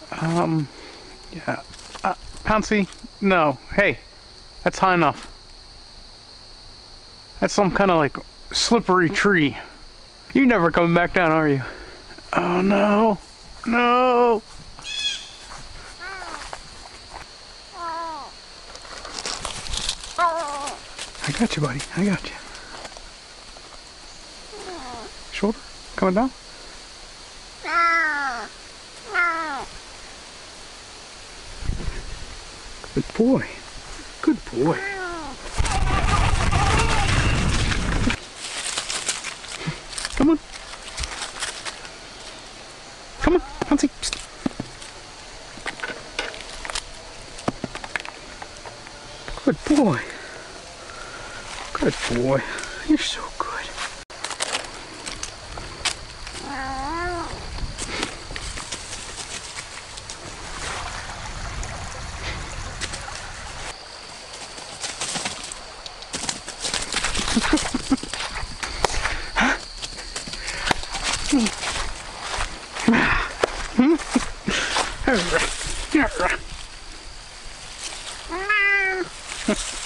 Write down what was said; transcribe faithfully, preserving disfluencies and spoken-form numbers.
Um, yeah. Uh, Pouncey, no. Hey, that's high enough. That's some kind of like slippery tree. You never coming back down, are you? Oh no, no. I got you, buddy. I got you. Shoulder coming down. Good boy. Good boy. Come on. Come on, Pouncey. Psst. Good boy. Good boy. You're so good. All right. All right.